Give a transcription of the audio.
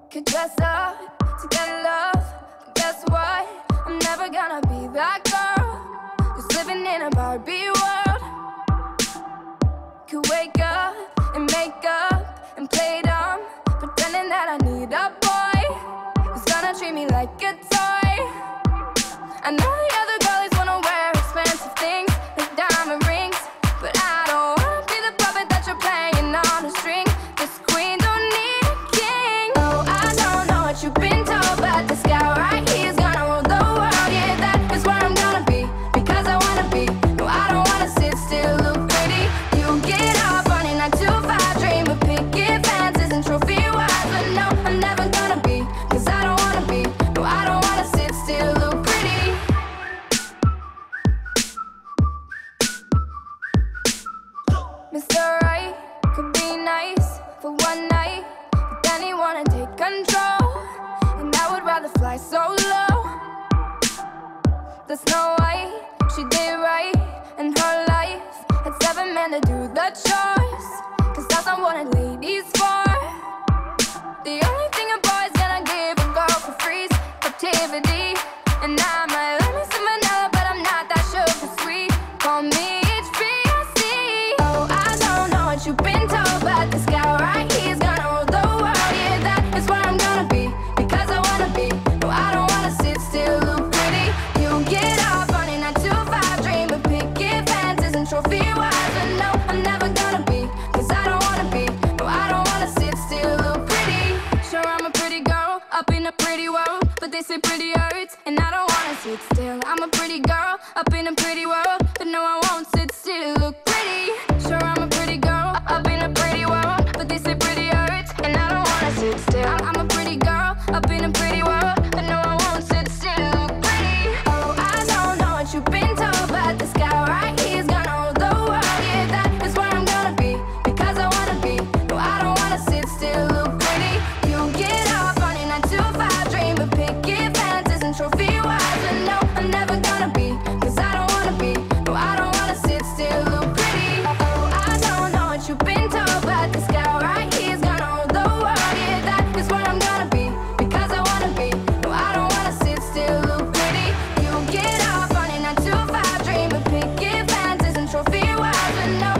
Could dress up to get love, but guess what? I'm never gonna be that girl who's living in a Barbie world. Could wake up and make up and play dumb, pretending that I need a boy who's gonna treat me like a toy. I know the other girlies wanna wear expensive things like diamond rings, but I don't wanna be the puppet that you're playing on a string. This queen don't need a king. Oh, I don't know what you've been told, but this guy right here is gonna rule the world. Yeah, that is where I'm gonna be, because I wanna be. No, I don't wanna sit still, look pretty. You get up on your 9 to 5, dream of picket fences and trophy wives, but no, I'm never gonna be, cause I don't wanna be. No, I don't wanna sit still, look pretty. Mr. Right could be nice for one night, but then he wanna take control, and I would rather fly solo. The Snow White, she did right in her life, had 7 men to do the chores, cause that's not what a lady's for. The only thing a boy's gonna give a girl for free is captivity, and I might let me some vanilla, but I'm not that sugar sweet. Call me HBIC. Oh, I don't know what you've been told, but this guy right here is gonna rule the world. Yeah, that is where I'm gonna be, because I wanna be. No, I don't wanna sit still, look pretty. You get up on your 9 to 5, dream of picket fences and trophy wives, but no, I'm never gonna be, cause I don't wanna be. No, I don't wanna sit still, look pretty. Sure, I'm a pretty girl up in a pretty world, but they say pretty hurts, and I don't wanna sit still. I'm a pretty girl up in a pretty world, but no, I won't sit still, look pretty. Sure, I'm a pretty girl up in a pretty world, but they say pretty hurts, and I don't wanna sit still. I'm a pretty girl up in a pretty world, but no, I won't sit still, look pretty. Oh, I don't know what you've been told, but this guy right here is gonna rule the world. Yeah, that is where I'm gonna be, because I wanna be. No, I don't wanna sit still, look pretty. You get up on your 9 to 5, dream of picket fences and trophy wives, but no, I'm never gonna be, cause I don't wanna be. No, I don't wanna sit still, look pretty. Oh, I don't know what you've been told, but this guy right here is gonna rule the world. Yeah, that is where I'm gonna be, because I wanna be. No, I don't wanna sit still, look pretty. You get up on your 9 to 5, dream of picket fences and trophy wives, but no,